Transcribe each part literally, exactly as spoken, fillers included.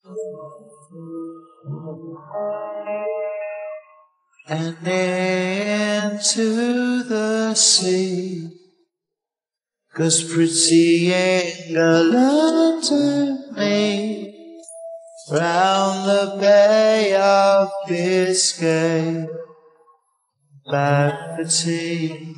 and into the sea goes pretty England and me, round the Bay of Biscay, back for tea.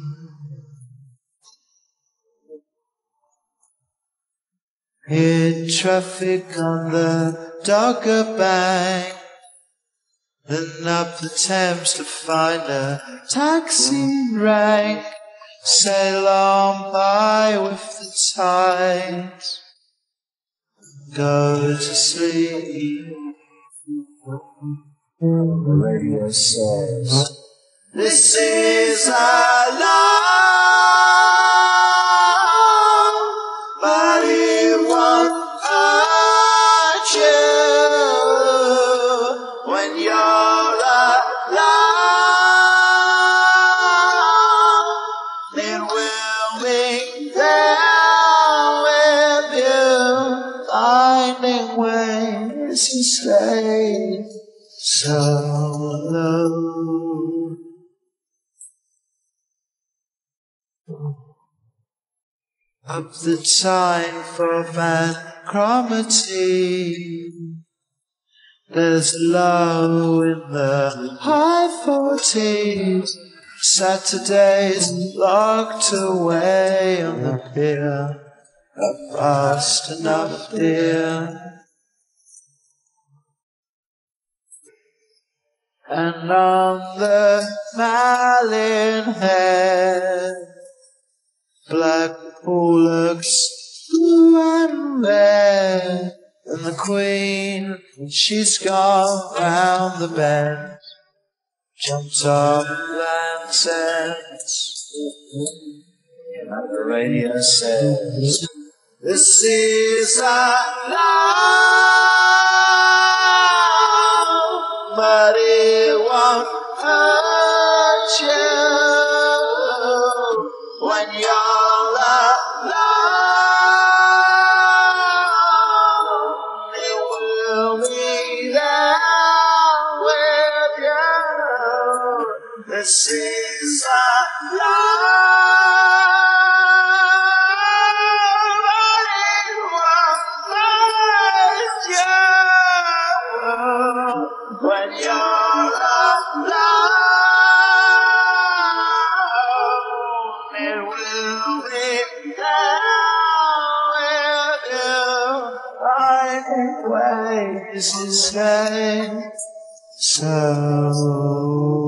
Hit traffic on the Dogger Bank, then up the Thames to find a taxi rank. Sail on by with the tide, go to sleep. The radio says, this is our love, but it won't hurt you when you're alone. It will be there with you, finding ways to stay so low. Up the time for Vancromaty, there's low in the high forties. Saturdays locked away on the pier, not fast enough, dear. And on the Malin Blackpool looks blue and red, and the Queen, she's gone round the bend, jumped off Land's End. And the radio says, this is our love, but it won't hurt you when you're alone. It will be there with you. This is our love, but it won't hurt you when you're alone. It will be there with you, finding ways to stay so